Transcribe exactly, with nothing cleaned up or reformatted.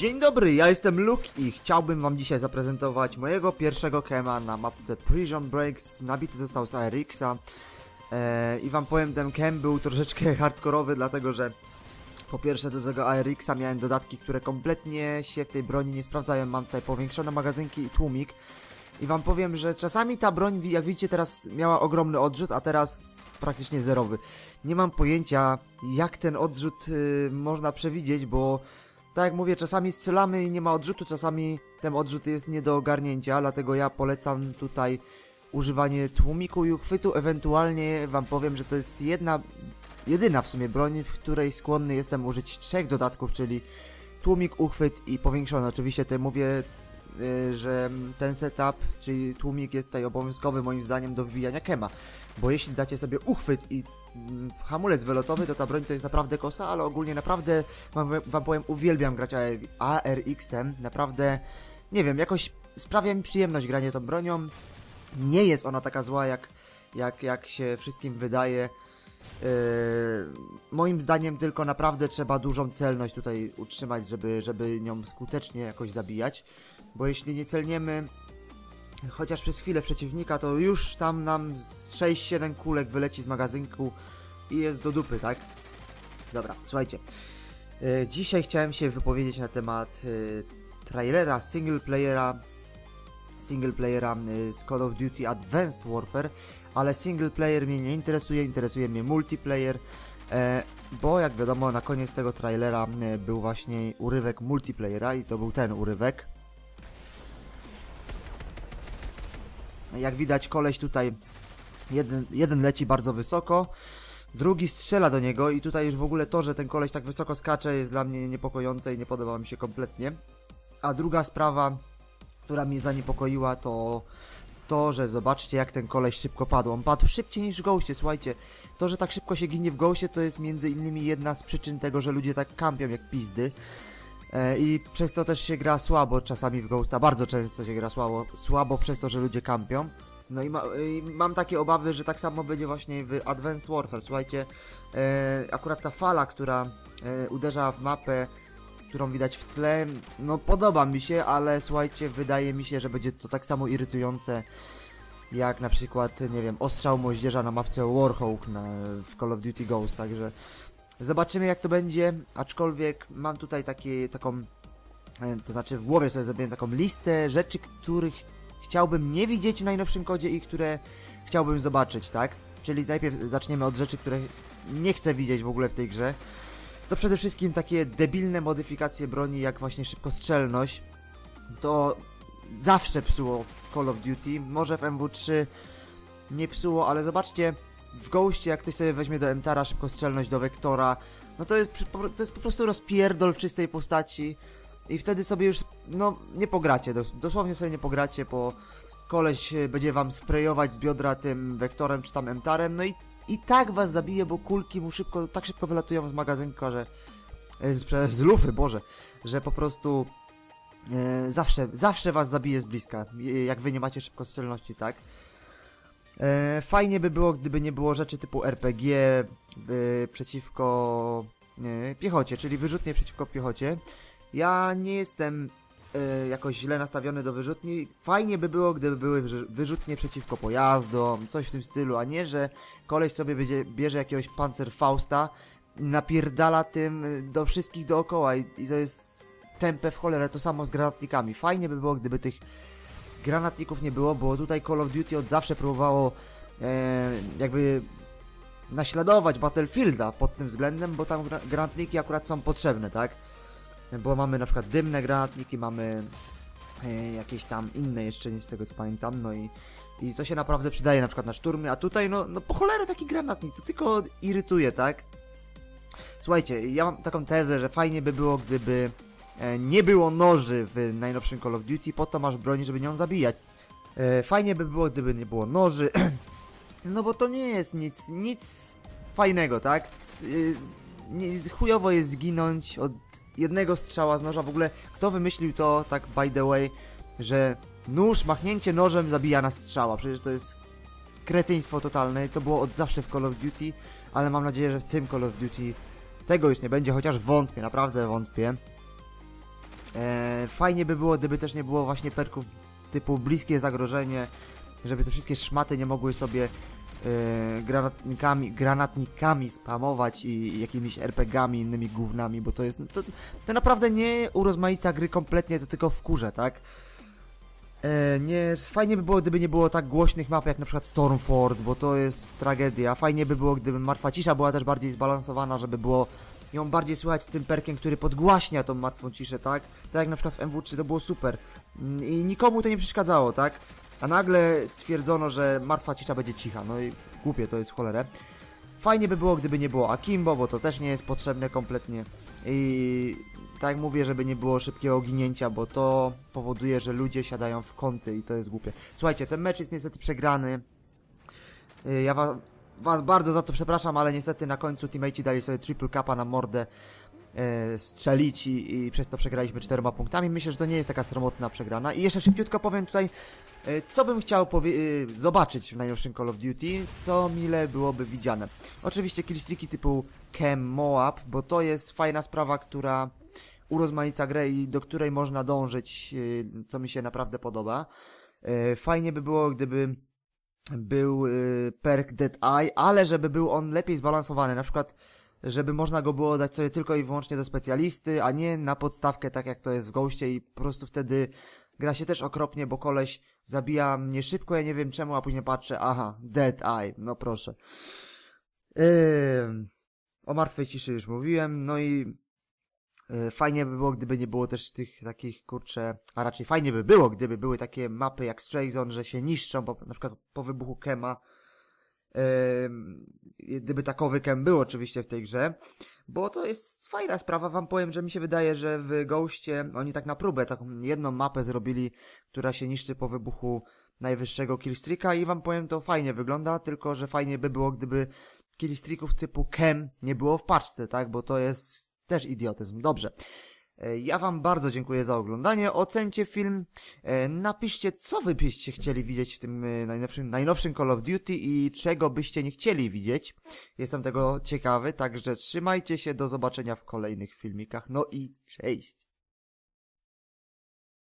Dzień dobry, ja jestem Luke i chciałbym wam dzisiaj zaprezentować mojego pierwszego kema na mapce Prison Breaks. Nabity został z A R X-a eee, i wam powiem, ten kem był troszeczkę hardkorowy, dlatego że po pierwsze do tego A R X-a miałem dodatki, które kompletnie się w tej broni nie sprawdzają. Mam tutaj powiększone magazynki i tłumik i wam powiem, że czasami ta broń, jak widzicie teraz, miała ogromny odrzut, a teraz praktycznie zerowy. Nie mam pojęcia, jak ten odrzut y, można przewidzieć, bo tak jak mówię, czasami strzelamy i nie ma odrzutu, czasami ten odrzut jest nie do ogarnięcia, dlatego ja polecam tutaj używanie tłumiku i uchwytu. Ewentualnie wam powiem, że to jest jedna, jedyna w sumie broń, w której skłonny jestem użyć trzech dodatków, czyli tłumik, uchwyt i powiększony. Oczywiście tutaj mówię, yy, że ten setup, czyli tłumik, jest tutaj obowiązkowy moim zdaniem do wbijania kema, bo jeśli dacie sobie uchwyt i hamulec wylotowy, to ta broń to jest naprawdę kosa, ale ogólnie naprawdę wam, wam powiem, uwielbiam grać A R X-em, naprawdę, nie wiem, jakoś sprawia mi przyjemność granie tą bronią. Nie jest ona taka zła, jak, jak, jak się wszystkim wydaje. Yy, moim zdaniem tylko naprawdę trzeba dużą celność tutaj utrzymać, żeby, żeby nią skutecznie jakoś zabijać, bo jeśli nie celniemy chociaż przez chwilę przeciwnika, to już tam nam sześć siedem kulek wyleci z magazynku i jest do dupy, tak? Dobra, słuchajcie. Yy, dzisiaj chciałem się wypowiedzieć na temat yy, trailera single playera single playera yy, z Call of Duty Advanced Warfare, ale single player mnie nie interesuje, interesuje mnie multiplayer, yy, bo jak wiadomo, na koniec tego trailera yy, był właśnie urywek multiplayera i to był ten urywek. Jak widać, koleś tutaj jeden, jeden leci bardzo wysoko, drugi strzela do niego i tutaj już w ogóle to, że ten koleś tak wysoko skacze, jest dla mnie niepokojące i nie podoba mi się kompletnie. A druga sprawa, która mnie zaniepokoiła, to to, że zobaczcie, jak ten koleś szybko padł. On padł szybciej niż w Ghostie, słuchajcie. To, że tak szybko się ginie w Ghostie, to jest między innymi jedna z przyczyn tego, że ludzie tak kampią jak pizdy. I przez to też się gra słabo czasami w Ghosta, bardzo często się gra słabo, słabo przez to, że ludzie kampią. No i, ma, i mam takie obawy, że tak samo będzie właśnie w Advanced Warfare. Słuchajcie, e, akurat ta fala, która e, uderza w mapę, którą widać w tle, no podoba mi się, ale słuchajcie, wydaje mi się, że będzie to tak samo irytujące jak na przykład, nie wiem, ostrzał moździerza na mapce Warhawk na, w Call of Duty Ghost, także zobaczymy, jak to będzie, aczkolwiek mam tutaj takie, taką, to znaczy w głowie sobie zrobiłem taką listę rzeczy, których chciałbym nie widzieć w najnowszym kodzie i które chciałbym zobaczyć, tak? Czyli najpierw zaczniemy od rzeczy, które nie chcę widzieć w ogóle w tej grze. To przede wszystkim takie debilne modyfikacje broni, jak właśnie szybkostrzelność. To zawsze psuło Call of Duty, może w M W trzy nie psuło, ale zobaczcie, w Ghostie, jak ktoś sobie weźmie do Emtara szybkostrzelność, do Wektora, no to jest, to jest po prostu rozpierdol w czystej postaci i wtedy sobie już, no, nie pogracie, dosłownie sobie nie pogracie, bo koleś będzie wam sprayować z biodra tym Wektorem czy tam Emtarem, no i, i tak was zabije, bo kulki mu szybko, tak szybko wylatują z magazynka, że z, z lufy, Boże, że po prostu e, zawsze, zawsze was zabije z bliska, jak wy nie macie szybkostrzelności, tak? E, fajnie by było, gdyby nie było rzeczy typu R P G y, przeciwko y, piechocie, czyli wyrzutnie przeciwko piechocie. Ja nie jestem y, jakoś źle nastawiony do wyrzutni. Fajnie by było, gdyby były wyrzutnie przeciwko pojazdom, coś w tym stylu, a nie, że koleś sobie będzie, bierze jakiegoś Panzerfausta, napierdala tym do wszystkich dookoła i, i to jest tępe w cholerę. To samo z granatnikami. Fajnie by było, gdyby tych granatników nie było, bo tutaj Call of Duty od zawsze próbowało e, jakby naśladować Battlefielda pod tym względem, bo tam gra granatniki akurat są potrzebne, tak? Bo mamy na przykład dymne granatniki, mamy e, jakieś tam inne jeszcze, nie z tego co pamiętam, no i, i to się naprawdę przydaje na przykład na szturmy, a tutaj no, no po cholerę taki granatnik, to tylko irytuje, tak? Słuchajcie, ja mam taką tezę, że fajnie by było, gdyby nie było noży w najnowszym Call of Duty, po to masz broń, żeby nią zabijać. E, fajnie by było, gdyby nie było noży, no bo to nie jest nic, nic fajnego, tak? E, nie, chujowo jest zginąć od jednego strzała z noża. W ogóle kto wymyślił to, tak by the way, że nóż, machnięcie nożem zabija nas strzała? Przecież to jest kretyństwo totalne. To było od zawsze w Call of Duty, ale mam nadzieję, że w tym Call of Duty tego już nie będzie, chociaż wątpię, naprawdę wątpię. E, fajnie by było, gdyby też nie było właśnie perków typu bliskie zagrożenie, żeby te wszystkie szmaty nie mogły sobie e, granatnikami, granatnikami spamować i jakimiś er pe gami, innymi gównami, bo to jest, to, to naprawdę nie urozmaica gry kompletnie, to tylko wkurza, tak? E, nie, fajnie by było, gdyby nie było tak głośnych map jak na przykład Stormford, bo to jest tragedia. Fajnie by było, gdyby martwa cisza była też bardziej zbalansowana, żeby było ją bardziej słychać z tym perkiem, który podgłaśnia tą martwą ciszę, tak? Tak jak na przykład w em wu trzy to było super. I nikomu to nie przeszkadzało, tak? A nagle stwierdzono, że martwa cisza będzie cicha. No i głupie to jest w cholerę. Fajnie by było, gdyby nie było Akimbo, bo to też nie jest potrzebne kompletnie. I tak jak mówię, żeby nie było szybkiego ginięcia, bo to powoduje, że ludzie siadają w kąty i to jest głupie. Słuchajcie, ten mecz jest niestety przegrany. Ja was, was bardzo za to przepraszam, ale niestety na końcu teammate'i dali sobie triple capa na mordę e, strzelić i, i przez to przegraliśmy czterema punktami. Myślę, że to nie jest taka sromotna przegrana. I jeszcze szybciutko powiem tutaj, e, co bym chciał powie e, zobaczyć w najnowszym Call of Duty, co mile byłoby widziane. Oczywiście killstreaki typu Chem Moab, bo to jest fajna sprawa, która urozmaica grę i do której można dążyć, e, co mi się naprawdę podoba. E, fajnie by było, gdyby był y, perk Dead Eye, ale żeby był on lepiej zbalansowany, na przykład żeby można go było dać sobie tylko i wyłącznie do specjalisty, a nie na podstawkę, tak jak to jest w Ghostie i po prostu wtedy gra się też okropnie, bo koleś zabija mnie szybko, ja nie wiem czemu, a później patrzę, aha, Dead Eye, no proszę. Yy, o martwej ciszy już mówiłem, no i yy, fajnie by było, gdyby nie było też tych takich, kurczę, a raczej fajnie by było, gdyby były takie mapy jak Stray Zone, że się niszczą, bo, na przykład po wybuchu Kema, yy, gdyby takowy Kem był oczywiście w tej grze, bo to jest fajna sprawa, wam powiem, że mi się wydaje, że w Ghostie oni tak na próbę taką jedną mapę zrobili, która się niszczy po wybuchu najwyższego killstreaka i wam powiem, to fajnie wygląda, tylko że fajnie by było, gdyby killstreaków typu Kem nie było w paczce, tak, bo to jest też idiotyzm. Dobrze. Ja wam bardzo dziękuję za oglądanie. Ocencie film. Napiszcie, co wy byście chcieli widzieć w tym najnowszym, najnowszym Call of Duty i czego byście nie chcieli widzieć. Jestem tego ciekawy, także trzymajcie się. Do zobaczenia w kolejnych filmikach. No i cześć.